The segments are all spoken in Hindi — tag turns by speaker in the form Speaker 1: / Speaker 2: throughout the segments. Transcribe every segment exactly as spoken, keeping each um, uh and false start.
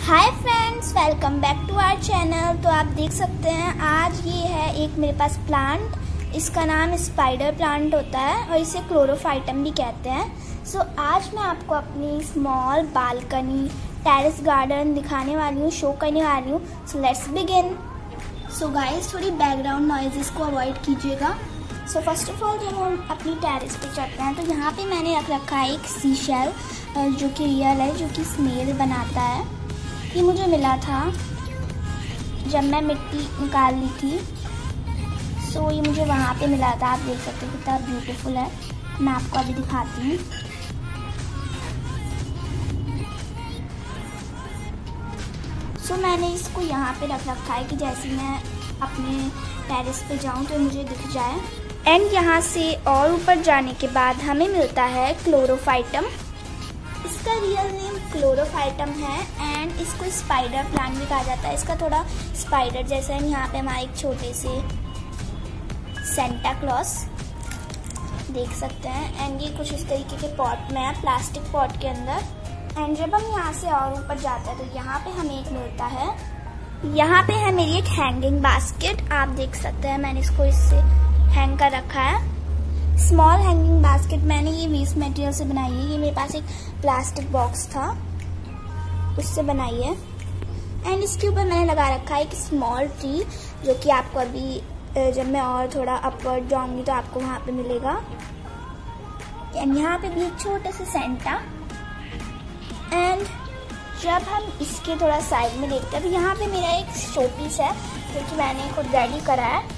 Speaker 1: Hi friends, welcome back to our channel. तो आप देख सकते हैं आज ये है एक मेरे पास प्लांट। इसका नाम स्पाइडर प्लांट होता है और इसे क्लोरोफाइटम भी कहते हैं। सो so, आज मैं आपको अपनी स्मॉल बालकनी टेरेस गार्डन दिखाने वाली हूँ, शो करने वाली हूँ। So let's begin. So guys, थोड़ी बैकग्राउंड नॉइजेस को अवॉइड कीजिएगा। सो फर्स्ट ऑफ ऑल जब हम अपनी टेरेस पे चढ़ते हैं तो यहाँ पे मैंने रख रखा है एक सी शेल जो कि रियल है, जो कि स्मेल बनाता है। ये मुझे मिला था जब मैं मिट्टी निकाल ली थी। सो so, ये मुझे वहाँ पे मिला था। आप देख सकते हो कितना ब्यूटीफुल है। मैं आपको अभी दिखाती हूँ। सो so, मैंने इसको यहाँ पे रख रखा है कि जैसे मैं अपने टेरेस पे जाऊँ तो मुझे दिख जाए। एंड यहाँ से और ऊपर जाने के बाद हमें मिलता है क्लोरोफाइटम। इसका रियल नेम क्लोरोफाइटम है एंड इसको स्पाइडर प्लांट भी कहा जाता है। इसका थोड़ा स्पाइडर जैसा है। यहाँ पे हमारे एक छोटे से सेंटा क्लॉस देख सकते हैं। एंड ये कुछ इस तरीके के पॉट में है, प्लास्टिक पॉट के अंदर। एंड जब हम यहाँ से और ऊपर जाते हैं तो यहाँ पे हमें एक मिलता है। यहाँ पे है मेरी एक हैंगिंग बास्केट। आप देख सकते हैं मैंने इसको इससे हैंग कर रखा है। स्मॉल हैंगिंग बास्केट मैंने ये वेस्ट मटेरियल से बनाई है। ये मेरे पास एक प्लास्टिक बॉक्स था, उससे बनाई है। एंड इसके ऊपर मैंने लगा रखा है एक स्मॉल ट्री, जो कि आपको अभी जब मैं और थोड़ा अपवर्ड जाऊंगी तो आपको वहां पे मिलेगा। एंड यहाँ पे भी एक छोटे से सेंटा। एंड जब हम इसके थोड़ा साइड में देखते हैं तो यहाँ पे मेरा एक शो पीस है जो कि मैंने खुद रेडी करा है।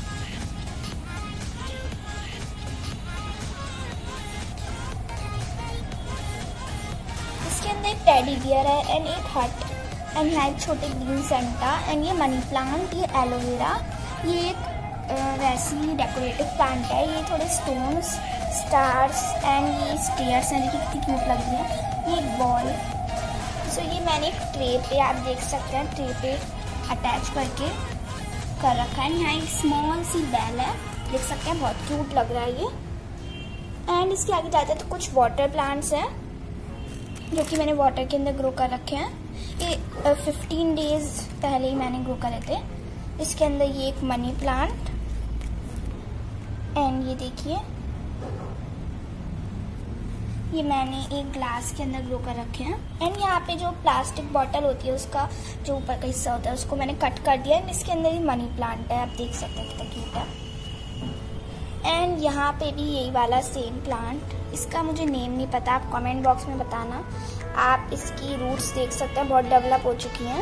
Speaker 1: इसके अंदर एक टेडी बियर है एंड एक हट एंड यहाँ एक छोटे ग्रीन सेंटा। एंड ये मनी प्लांट, ये एलोवेरा, ये एक वैसी डेकोरेटिव प्लांट है। ये थोड़े स्टोन्स, स्टार्स एंड ये स्टेयर्स हैं, देखिए कितनी क्यूट लग रही है। ये एक बॉल। सो ये मैंने एक ट्रे पे, आप देख सकते हैं ट्रे पे अटैच करके कर रखा है। यहाँ एक स्मॉल सी बेल है, देख सकते हैं बहुत क्यूट लग रहा है ये। एंड इसके आगे जाते हैं तो कुछ वाटर प्लांट्स हैं जो कि मैंने वाटर के अंदर ग्रो कर रखे हैं। ये फिफ्टीन डेज पहले ही मैंने ग्रो करे थे। इसके अंदर ये एक मनी प्लांट एंड ये देखिए ये मैंने एक ग्लास के अंदर ग्रो कर रखे हैं। एंड यहाँ पे जो प्लास्टिक बॉटल होती है उसका जो ऊपर का हिस्सा होता है उसको मैंने कट कर दिया। एंड इसके अंदर ये मनी प्लांट है, आप देख सकते हैं कितना क्यूट है। एंड यहाँ पे भी यही वाला सेम प्लांट, इसका मुझे नेम नहीं पता, आप कमेंट बॉक्स में बताना। आप इसकी रूट्स देख सकते हैं बहुत डेवलप हो चुकी हैं।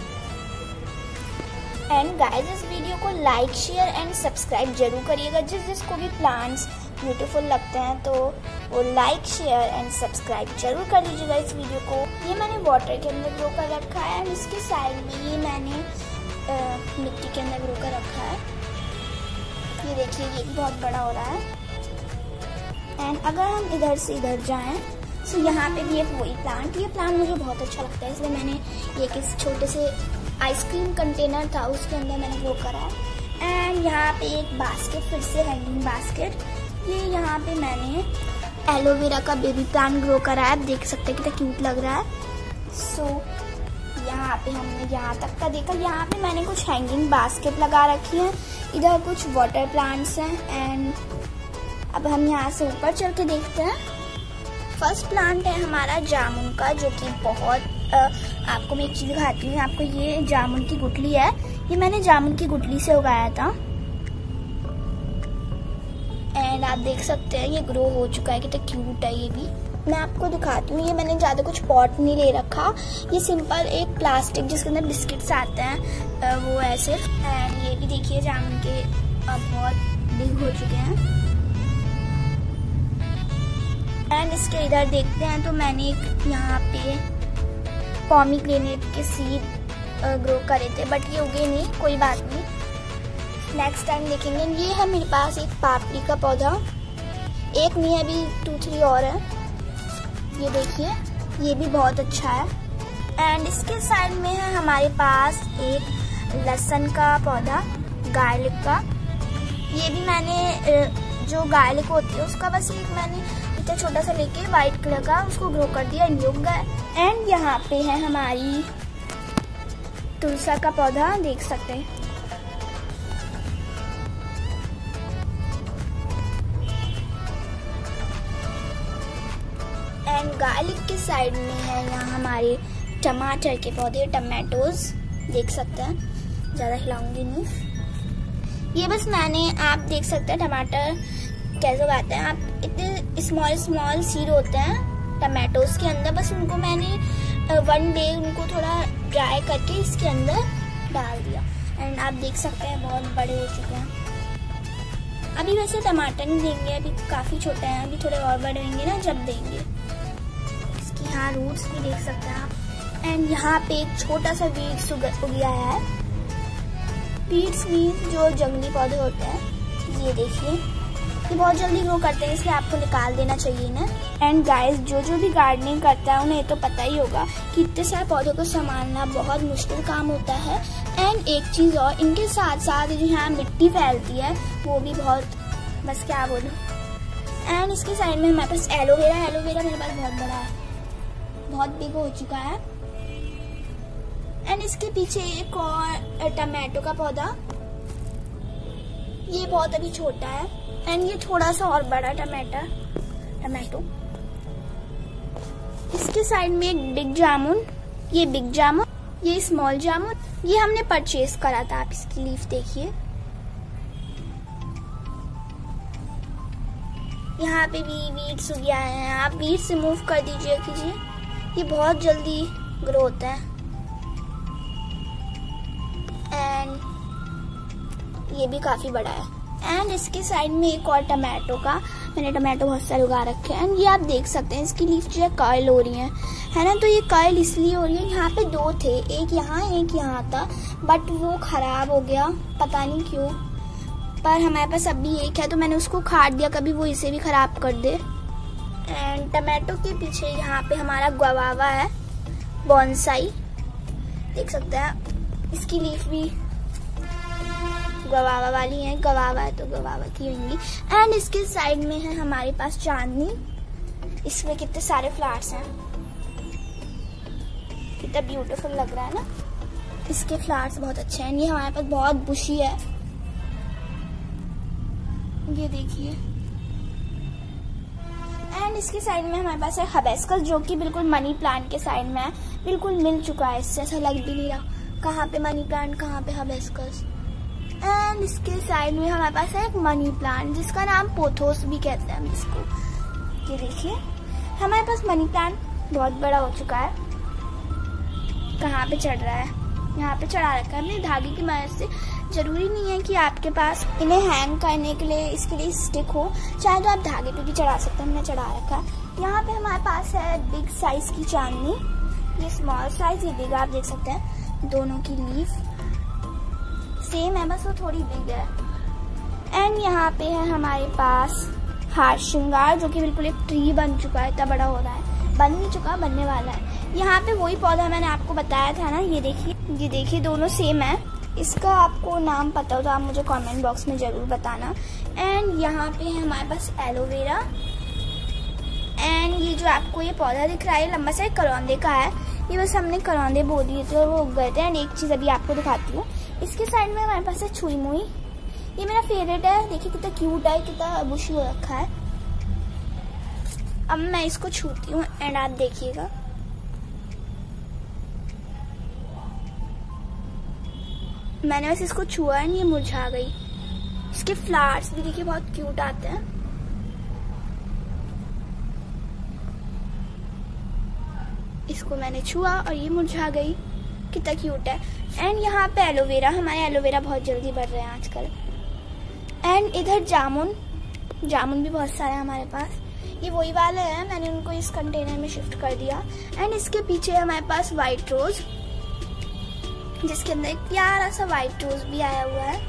Speaker 1: एंड गाइस, इस वीडियो को लाइक, शेयर एंड सब्सक्राइब जरूर करिएगा। जिस जिसको भी प्लांट्स ब्यूटीफुल लगते हैं तो वो लाइक, शेयर एंड सब्सक्राइब जरूर कर लीजिएगा इस वीडियो को। ये मैंने वाटर के अंदर ग्रो कर रखा है एंड इसके साइड में ये मैंने आ, मिट्टी के अंदर ग्रो कर रखा है। ये देखिए ये भी बहुत बड़ा हो रहा है। एंड अगर हम इधर से इधर जाएं तो यहाँ पे भी एक वही प्लांट। ये प्लांट मुझे बहुत अच्छा लगता है, इसलिए मैंने ये किस छोटे से आइसक्रीम कंटेनर था उसके अंदर मैंने ग्रो करा है। एंड यहाँ पे एक बास्केट, फिर से हैंगिंग बास्केट। ये यहाँ पे मैंने एलोवेरा का बेबी प्लांट ग्रो करा है, आप देख सकते हैं कितना क्यूट लग रहा है। सो so, यहाँ पे हमने यहाँ तक का देखा। यहाँ पे मैंने कुछ हैंगिंग बास्केट लगा रखी है, इधर कुछ वाटर प्लांट्स हैं। एंड अब हम यहाँ से ऊपर चल के देखते हैं। फर्स्ट प्लांट है हमारा जामुन का, जो कि बहुत आ, आपको मैं एक चीज दिखाती हूँ। आपको ये जामुन की गुठली है, ये मैंने जामुन की गुठली से उगाया था। एंड आप देख सकते हैं ये ग्रो हो चुका है, कितना क्यूट है ये भी। मैं आपको दिखाती हूँ। ये मैंने ज्यादा कुछ पॉट नहीं ले रखा, ये सिंपल एक प्लास्टिक जिसके अंदर बिस्किट्स आते हैं वो है सिर्फ। एंड ये भी देखिए जामुन के अब बहुत बिग हो चुके हैं। एंड इसके इधर देखते हैं तो मैंने एक यहाँ पे पॉमीग्रेनेट के सीड ग्रो करे थे, बट ये उगे नहीं, कोई बात नहीं, नेक्स्ट टाइम देखेंगे। ये है मेरे पास एक पापड़ी का पौधा, एक नहीं है अभी, टू थ्री और है। ये देखिए ये भी बहुत अच्छा है। एंड इसके साइड में है हमारे पास एक लहसुन का पौधा, गार्लिक का। ये भी मैंने जो गार्लिक होती है उसका बस एक मैंने इतना छोटा सा लेके व्हाइट कलर का उसको ग्रो कर दिया एंड उग गया। एंड यहाँ पे है हमारी तुलसा का पौधा देख सकते हैं। एंड गार्लिक के साइड में है यहाँ हमारे टमाटर के पौधे, टमाटोज देख सकते हैं। ज़्यादा हिलाऊंगी नहीं, ये बस मैंने, आप देख सकते हैं टमाटर कैसे उगाते हैं। आप इतने स्मॉल स्मॉल सीड होते हैं टमाटोज के अंदर, बस उनको मैंने वन डे उनको थोड़ा ड्राई करके इसके अंदर डाल दिया। एंड आप देख सकते हैं बहुत बड़े हो चुके हैं। अभी वैसे टमाटर नहीं देंगे, अभी काफ़ी छोटे हैं, अभी थोड़े और बड़े होंगे ना जब देंगे। इसकी यहाँ रूट्स भी देख सकते हैं आप। एंड यहाँ पे एक छोटा सा वीड्स उग गया है। वीड्स भी जो जंगली पौधे होते हैं, ये देखिए, ये बहुत जल्दी ग्रो करते हैं, इसलिए आपको निकाल देना चाहिए ना। एंड गाइस, जो जो भी गार्डनिंग करता है उन्हें तो पता ही होगा कि इतने सारे पौधों को संभालना बहुत मुश्किल काम होता है। एंड एक चीज़ और, इनके साथ साथ जो यहाँ मिट्टी फैलती है वो भी बहुत, बस क्या बोलूँ। एंड इसके साइड में हमारे पास एलोवेरा, एलोवेरा मेरे पास बहुत बड़ा है, बहुत बिग हो चुका है। एंड इसके पीछे एक और टमाटो का पौधा, ये बहुत अभी छोटा है। एंड ये थोड़ा सा और बड़ा टमाटर टमाटो। इसके साइड में एक बिग जामुन, ये बिग जामुन, ये स्मॉल जामुन, ये हमने परचेज करा था। आप इसकी लीफ देखिए, यहाँ पे भी वीड्स उग गया है। आप वीड्स रिमूव कर दीजिए कीजिए, ये बहुत जल्दी ग्रो होता है। एंड ये भी काफी बड़ा है। एंड इसके साइड में एक और टमाटो का, मैंने टमाटो बहुत सारे उगा रखे हैं। एंड ये आप देख सकते हैं इसकी लीफ जो है कर्ल हो रही है, है ना। तो ये कर्ल इसलिए हो रही है, यहाँ पे दो थे, एक यहाँ एक यहाँ था, बट वो खराब हो गया, पता नहीं क्यों। पर हमारे पास अभी एक है तो मैंने उसको काट दिया, कभी वो इसे भी खराब कर दे। एंड टमाटो के पीछे यहाँ पे हमारा गुआवा है, बॉन्साई देख सकते हैं। इसकी लीफ भी गवावा वाली है, गवावा है तो गवावा की होंगी। एंड इसके साइड में है हमारे पास चांदनी, इसमें कितने सारे फ्लावर्स हैं, कितना ब्यूटीफुल लग रहा है ना। इसके फ्लावर्स बहुत अच्छे हैं। ये हमारे पास बहुत बुशी है, ये देखिए। एंड इसके साइड में हमारे पास है हबेस्कस, जो कि बिल्कुल मनी प्लांट के साइड में है, बिल्कुल मिल चुका है, इससे ऐसा लग भी नहीं रहा कहाँ पे मनी प्लांट कहाँ पे हबेस्कस। एंड इसके साइड में हमारे पास है एक मनी प्लांट जिसका नाम पोथोस भी कहते हैं हम इसको। ये देखिए, हमारे पास मनी प्लांट बहुत बड़ा हो चुका है। कहाँ पे चढ़ रहा है, यहाँ पे चढ़ा रखा है हमने धागे की मदद से। जरूरी नहीं है कि आपके पास इन्हें हैंग करने के लिए इसके लिए स्टिक हो, चाहे तो आप धागे पे भी चढ़ा सकते हैं, हमने चढ़ा रखा है। यहाँ पे हमारे पास है बिग साइज की चांदनी, ये स्मॉल साइज, ये बिग, आप देख सकते हैं दोनों की लीफ सेम है, बस वो थोड़ी बिग है। एंड यहाँ पे है हमारे पास हार श्रृंगार, जो कि बिल्कुल एक ट्री बन चुका है, इतना बड़ा हो रहा है, बन नहीं चुका, बनने वाला है। यहाँ पे वही पौधा मैंने आपको बताया था ना, ये देखिए, ये देखिए दोनों सेम है। इसका आपको नाम पता हो तो आप मुझे कमेंट बॉक्स में ज़रूर बताना। एंड यहाँ पे है हमारे पास एलोवेरा। एंड ये जो आपको ये पौधा दिख रहा है लंबा सा करौंदे का है, ये बस हमने करौंदे बो दिए थे और वो उग गए थे। एंड एक चीज़ अभी आपको दिखाती हूँ, इसके साइड में हमारे पास है छुई मुई, ये मेरा फेवरेट है। देखिए कितना क्यूट है, कितना बुशी हो रखा है। अब मैं इसको छूती हूँ एंड आप देखिएगा, मैंने बस इसको छुआ है, ये मुरझा गई। इसके फ्लावर्स भी देखिए बहुत क्यूट आते हैं। इसको मैंने छुआ और ये मुरझा गई, कितना क्यूट है। एंड यहाँ पे एलोवेरा, हमारे एलोवेरा बहुत जल्दी बढ़ रहे हैं आजकल। एंड इधर जामुन, जामुन भी बहुत सारे हैं हमारे पास, ये वही वाले हैं, मैंने उनको इस कंटेनर में शिफ्ट कर दिया। एंड इसके पीछे हमारे पास वाइट रोज, जिसके अंदर एक प्यारा सा वाइट रोज भी आया हुआ है।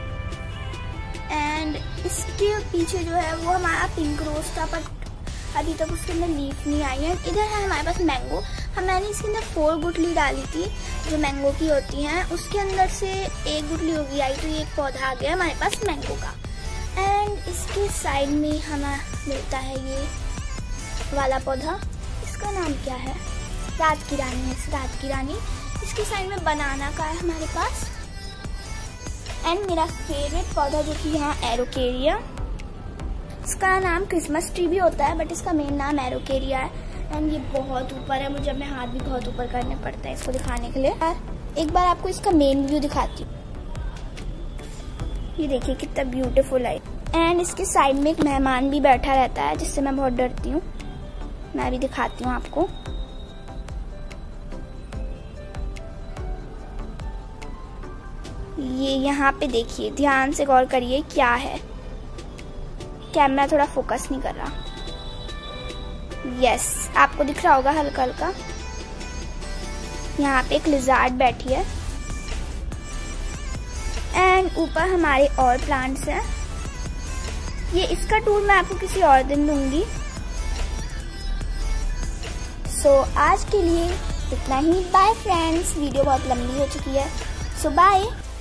Speaker 1: एंड इसके पीछे जो है वो हमारा पिंक रोज था, पर अभी तक उसके अंदर लीफ नहीं आई है। इधर है हमारे पास मैंगो, हम मैंने इसके अंदर फोर गुठली डाली थी जो मैंगो की होती हैं, उसके अंदर से एक गुठली होगी आई तो ये एक पौधा आ गया हमारे पास मैंगो का। एंड इसके साइड में हमें मिलता है ये वाला पौधा, इसका नाम क्या है, रात की रानी है, रात की रानी। इसकी साइड में बनाना का है हमारे पास। एंड मेरा फेवरेट पौधा जो कि यहाँ एरोकेरिया, इसका नाम क्रिसमस ट्री भी होता है बट इसका मेन नाम एरोकेरिया है। एंड ये बहुत ऊपर है, मुझे अपने हाथ भी बहुत ऊपर करने पड़ते हैं इसको दिखाने के लिए। और एक बार आपको इसका मेन व्यू दिखाती हूँ। ये देखिए कितना ब्यूटीफुल है। एंड इसके साइड में एक मेहमान भी बैठा रहता है जिससे मैं बहुत डरती हूँ। मैं भी दिखाती हूँ आपको। ये यहाँ पे देखिए, ध्यान से गौर करिए क्या है। कैमरा थोड़ा फोकस नहीं कर रहा। यस, आपको दिख रहा होगा हल्का हल्का। यहाँ पे एक लिजार्ड बैठी है। एंड ऊपर हमारे और प्लांट्स हैं। ये इसका टूर मैं आपको किसी और दिन दूंगी। सो so, आज के लिए इतना ही। बाय फ्रेंड्स, वीडियो बहुत लंबी हो चुकी है। So so, bye.